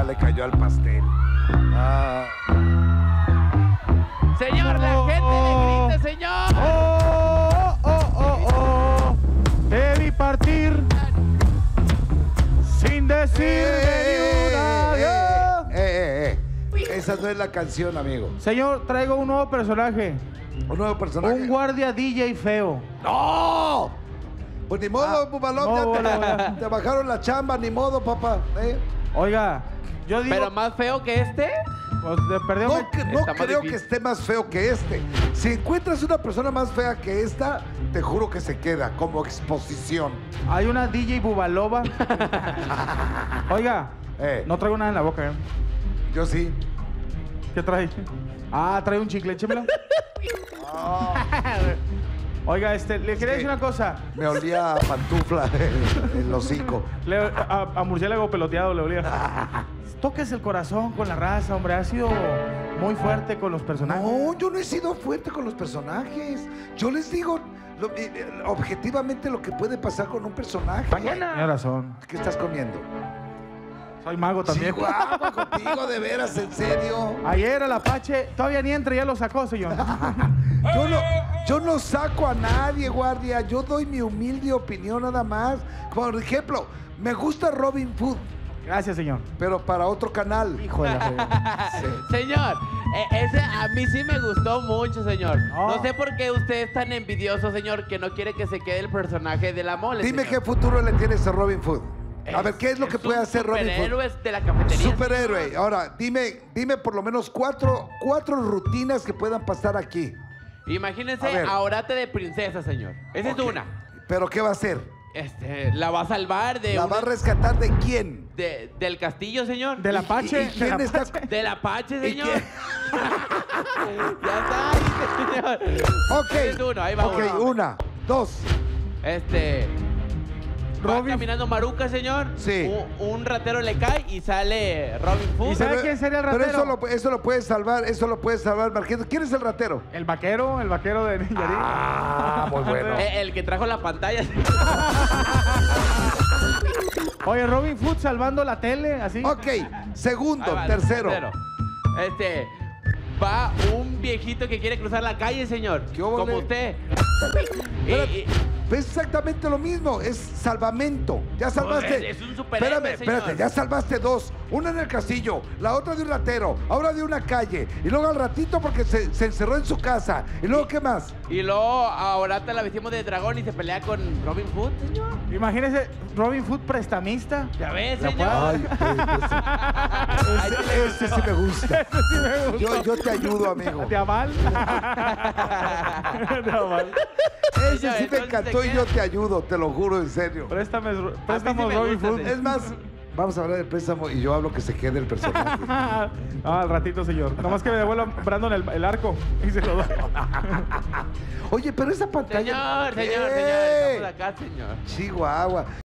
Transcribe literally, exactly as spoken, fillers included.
le cayó al pastel. Ah. Señor, la Oh, gente oh. le grita, señor. ¡Oh, oh, oh, oh! Te vi partir sin decirme ni una adiós. Eh, eh, eh. Esa no es la canción, amigo. Señor, traigo un nuevo personaje. Un nuevo personaje. Un guardia D J feo. ¡No! Pues ni modo, Ah, Bubalón, no, ya te, bueno, bueno. te bajaron la chamba, ni modo, papá. ¿eh? Oiga, yo digo... Pero más feo que este. Pues, de perdido No, me- que- no Está más creo que difícil. esté más feo que este. Si encuentras una persona más fea que esta, te juro que se queda como exposición. Hay una D J Bubalova. Oiga, Eh. no traigo nada en la boca, ¿eh? Yo sí. ¿Qué trae? Ah, trae un chicle, échemelo. Oiga, este, le quería que- decir una cosa. Me olía a pantufla el, el hocico. Le- a, a murciélago peloteado le olía. Toques el corazón con la raza, hombre. Ha sido muy fuerte con los personajes. No, yo no he sido fuerte con los personajes. Yo les digo lo- eh, eh, objetivamente lo que puede pasar con un personaje. Tiene razón. ¿Qué estás comiendo? Soy mago también. Chihuahua, contigo, de veras, en serio. Ayer el Apache todavía ni entra, ya lo sacó, señor. Yo no, yo no saco a nadie, guardia. Yo doy mi humilde opinión nada más. Por ejemplo, me gusta Robin Hood, Gracias, señor. pero para otro canal. Hijo de la fregada. Sí. Señor, eh, ese a mí sí me gustó mucho, señor. No. No sé por qué usted es tan envidioso, señor, que no quiere que se quede el personaje de la mole. Dime señor. qué futuro le tienes a Robin Hood. A ver, ¿qué es lo que un puede hacer Robin Hood? Superhéroes de la cafetería. Superhéroe. señor. Ahora, dime, dime por lo menos cuatro, cuatro rutinas que puedan pasar aquí. A Imagínense ver. a Orate de princesa, señor. Esa Ok. es una. ¿Pero qué va a hacer? Este, la va a salvar de, ¿La una- va a rescatar de quién? de- del castillo, señor. Del ¿Y- Apache. y quién del está- Apache. Del Apache, ¿Y señor. quién? Ya está ahí, señor. Ok. Ese es uno, ahí va Ok, uno. una, dos. Este. Va Robin- caminando Maruca, señor. Sí. Un, un ratero le cae y sale Robin Hood. ¿Y sabe Pero- quién sería el Pero ratero? eso lo, eso lo puede salvar, eso lo puede salvar Marquito. ¿Quién es el ratero? El vaquero, el vaquero de Nayarit. Ah, muy bueno. Eh, el que trajo la pantalla. Oye, Robin Hood salvando la tele, así. Ok, segundo, Ahí va, tercero. Este. Va un viejito que quiere cruzar la calle, señor. ¿Qué óvole? Como usted. Y- Espérate, y- Es exactamente lo mismo, es salvamento. Ya salvaste. Pues, es un superhéroe, Espérame, señor. espérate, ya salvaste dos. Una en el castillo, la otra de un ratero, ahora de una calle. Y luego al ratito porque se, se encerró en su casa. ¿Y luego qué más? y luego ahora te la vestimos de dragón y se pelea con Robin Hood, señor. Imagínese, Robin Hood prestamista. Ya ves, La señor. Ay, Ahí sí le ese, ese sí me gusta. Sí me gusta. Yo, yo te ayudo, amigo. ¿De aval? De aval. Ese Señor, sí me entonces encantó se y queda. yo te ayudo, te lo juro, en serio. Préstame, me préstamos Robin gusta, Hood. señor. Es más, vamos a hablar del préstamo y yo hablo que se quede el personaje. Ah, al ratito, señor. Nomás que me devuelva Brandon el, el arco y se lo doy. Oye, pero esa pantalla. Señor, señor, señor. ¡Eh! Estamos acá, señor. Chihuahua.